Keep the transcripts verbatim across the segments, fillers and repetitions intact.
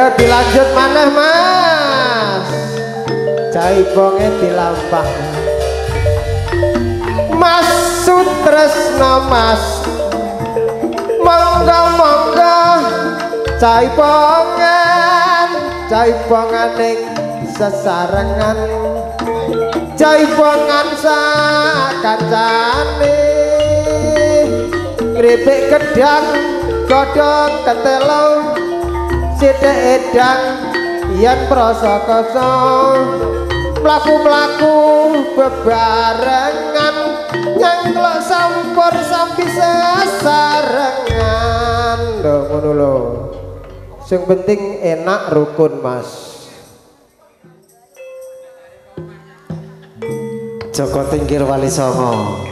Ayo dilanjut maneh Mas. Jaibonge dilampah. Mas Sutresna Mas. Monggo monggo jaibongan jaibongan ning sesarengan jaibongan sakancane kripik gedang godhong ketelo sithik edang yen prasakasa mlaku-mlaku bebarengan nyangklok sampur sambi sesarengan lho ngono lho sing penting enak rukun Mas. Joko Tingkir Wali Songo.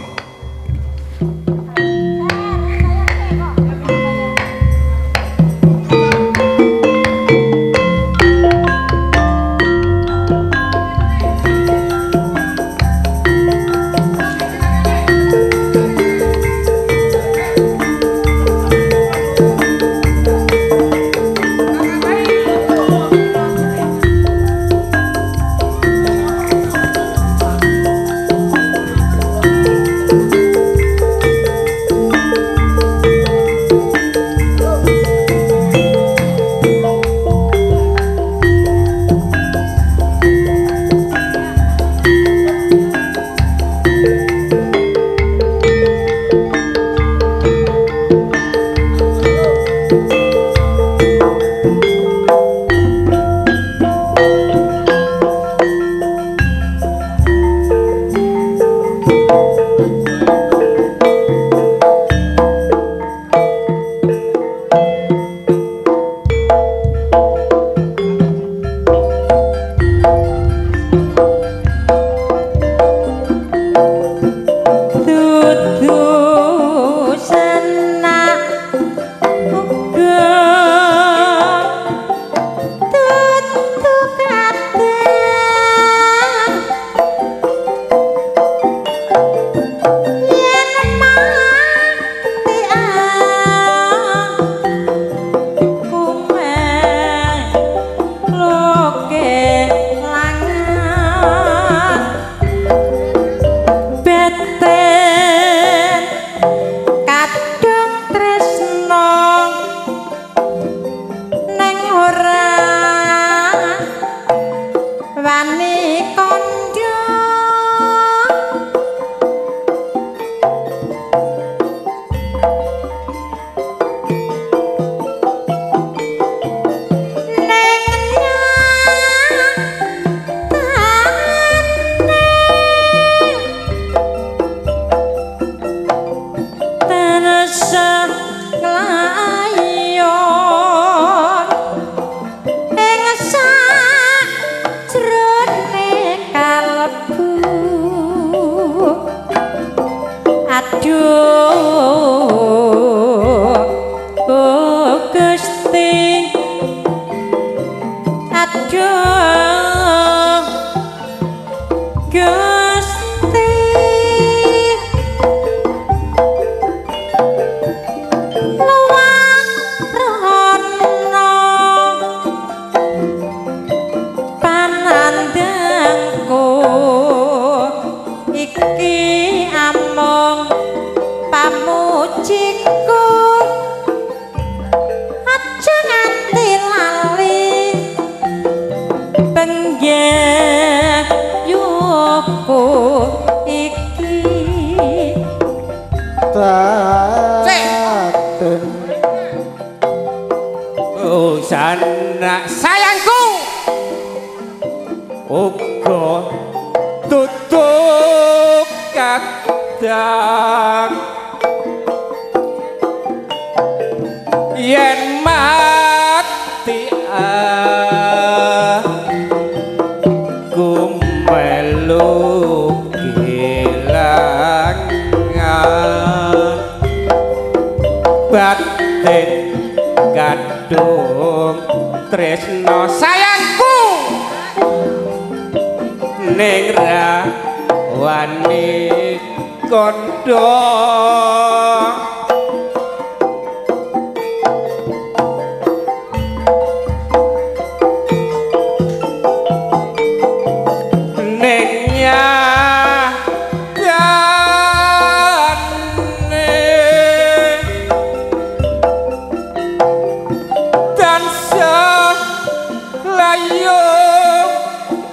gayung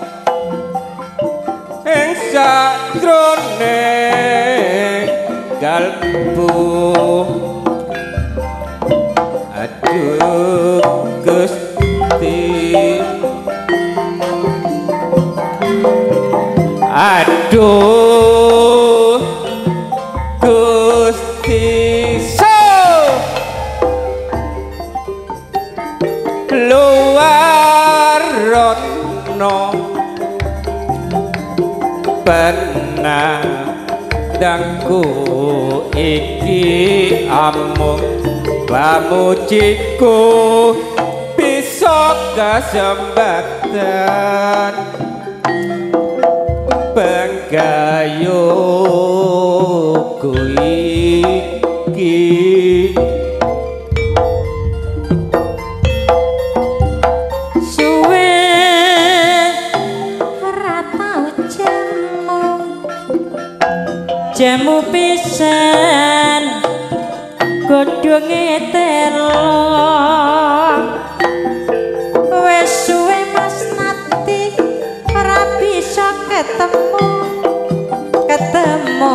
ing sajroning kalbu aduh Gusti aduh Gusti so luar rono penandangku iki amung pamujiku bisa kesempatan penggayuku iki suwe ora tau jamu jamu pisan godhonge telo wis suwe Mas Nati ora bisa ketemu ketemu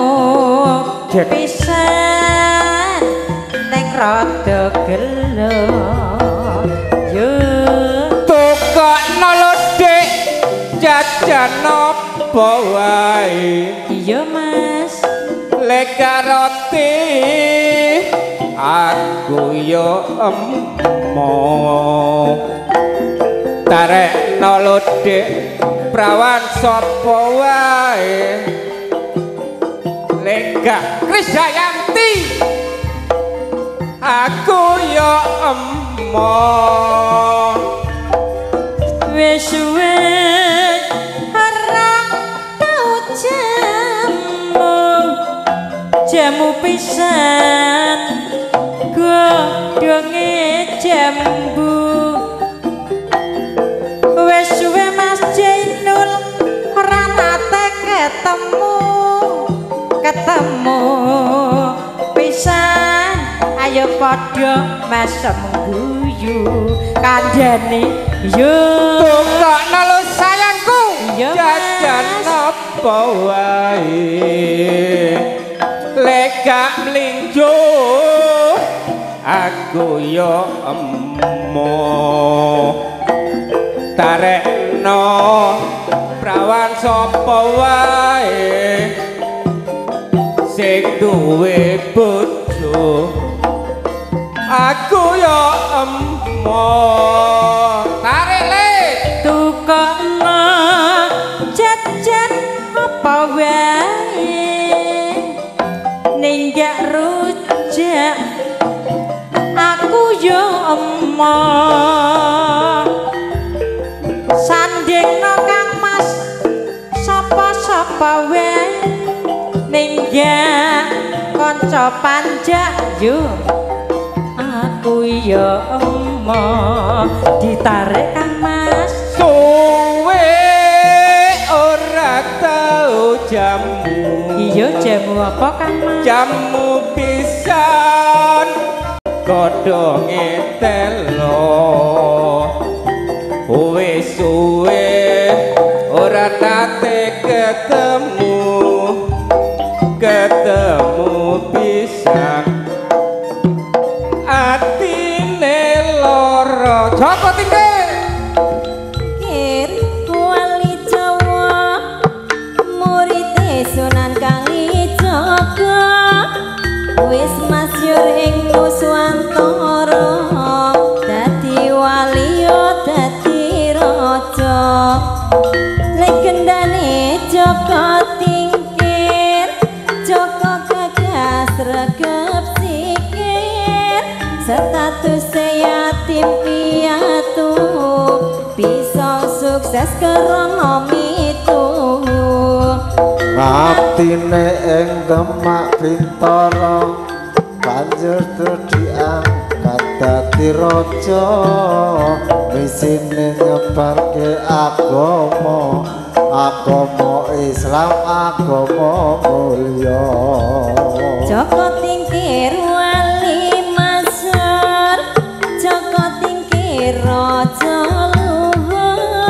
pisan ning rada gelo yo tukokno lho Dik jajan apa wae iya Mas lek roti aku yo emo tarekno lho Dik prawan sapa wae lek Krisdayanti aku yo emo wis suwe ora tau jamu jamu pisan godhonge jambu wis suwe Mas Jainul ora nate ketemu ketemu pisan ayo padha mesem guyu kandhane yo tukokno lho sayangku iya, jajan apa wae lek gak mlinjo aku yo emo tarekno prawan sapa wae sing duwe bojo aku yo emo tarik le tukokno jajan apa wae ning gak rujak aku yo emo sandingno Kang Mas sapa-sapa wae ning gak kanca panjak yo aku yo emo ditarik Kang Mas suwe ora tau jamu iya jamu apa Kang Mas jamu pisan godhonge telo wis suwe ora nate ketemu ketemu pisan atine lara Joko Tingkir Kir wali Jawa murid Sunan Kalijaga wis masyhur ing Nuswantara dadi wali yo dadi raja legendane Joko Tingkir Joko gagas regep sikir status yatim piatu bisa sukses krana mituhu Ngaktine ing Demak Bintara banjur diangkat dadi raja misine nyebarke agama agama Islam agama mulya Joko Tingkir wali masyhur Joko Tingkir raja luhur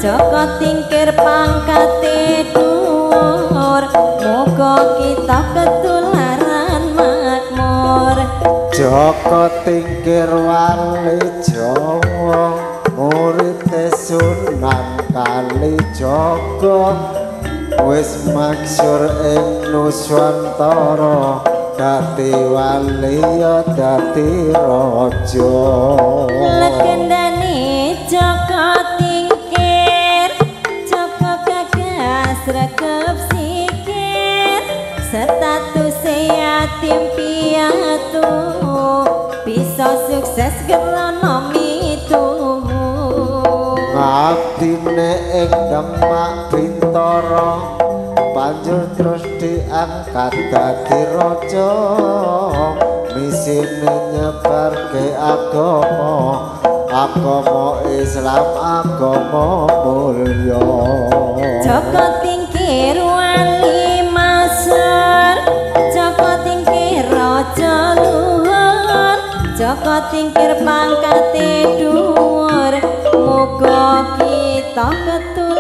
Joko tingkir pangkate dhuwur muga kita ketularan makmur Joko tingkir wali Jawa murid Sunan Kalijaga wis maksur ing Nuswantara dadi wali ya dadi raja legendane Joko tingkir Joko gagas sregep sikir status yatim piatu bisa sukses gerono mituhu ngabdine ing Demak Bintara banjur terus diangkat dadi raja misine nyebarke agama agama Islam agama mulya Joko tingkir wali masyhur Joko tingkir raja luhur Joko tingkir pangkate dhuwur muga kita ketu